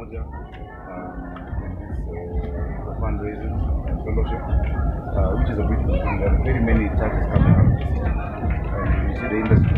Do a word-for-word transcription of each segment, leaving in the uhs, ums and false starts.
pamoja um, in this uh, fundraising and fellowship, uh, which is a beautiful thing. There are very many churches coming up, and you see the industry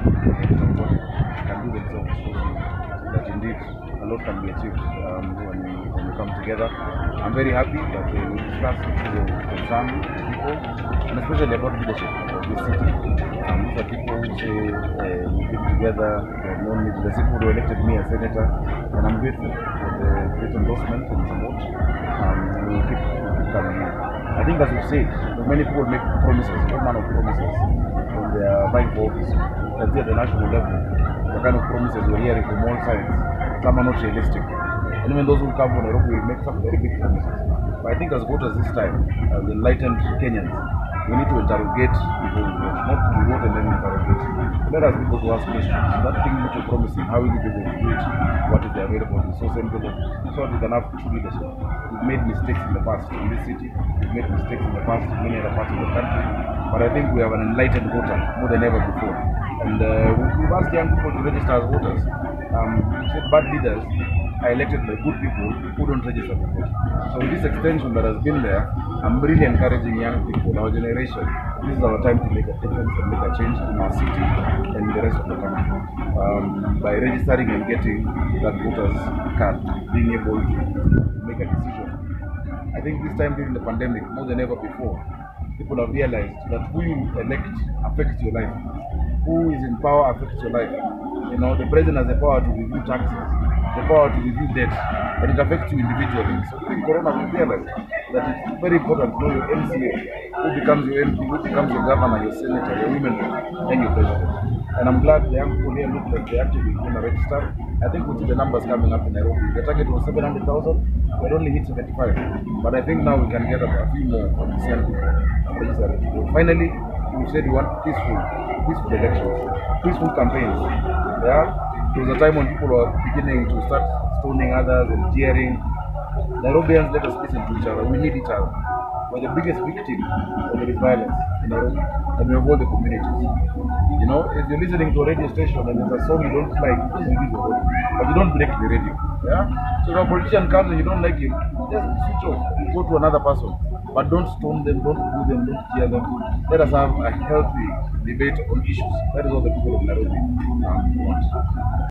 can do themselves so that indeed a lot can be achieved um, when, we, when we come together. I'm very happy that uh, we discuss the concern of the people, and especially about leadership of this city. Um, these are people who say uh, we've been together, they have known me. The people who elected me as senator, and I'm grateful for the great endorsement and support. Um, and we'll keep, we'll keep coming in. I think, as we said, many people make promises, all manner of promises when they are vying for office. You can see at the national level, the kind of promises we're hearing from all sides, some are not realistic. And even those who come from Nairobi will make some very big promises. But I think as voters this time, as enlightened Kenyans, we need to interrogate people who vote, not to vote and then interrogate. Let us people to ask questions. That thing which you're promising, how will you be able to do it? What is available? It's so simple that so we can have true leadership. We've made mistakes in the past in this city. We've made mistakes in the past in many other parts of the country. But I think we have an enlightened voter more than ever before. And uh, we've asked young people to register as voters. Um, we said bad leaders are elected by good people who don't register to vote. So with this extension that has been there, I'm really encouraging young people, our generation. This is our time to make a difference and make a change in our city and in the rest of the country. Um, by registering and getting that voters card, being able to make a decision. I think this time during the pandemic, more than ever before, people have realized that who you elect affects your life. Who is in power affects your life. You know, the president has the power to review taxes, the power to review debt, and it affects you individually. So during Corona, we realized that it's very important to know your M C A, who becomes your M P, who becomes your governor, your senator, your women, and your president. And I'm glad the young people here look like they actually going to register. I think we'll see the numbers coming up in Nairobi. The target was seven hundred thousand, we only hit seventy-five. But I think now we can get a few more from these young people registering. Finally, we said we want peaceful, peaceful elections, peaceful campaigns. Yeah? There was a time when people were beginning to start stoning others and jeering. Nairobians, let us listen to each other. We need each other. We're the biggest victim of the violence in Nairobi, and we have all the communities. You know, if you're listening to a radio station and there's a song you don't like, just release the audio, but you don't break the radio. Yeah? So if a politician comes and you don't like him, just switch off, go to another person. But don't stone them, don't boo them, don't cheer them. Let us have a healthy debate on issues. That is what the people of Nairobi um, want.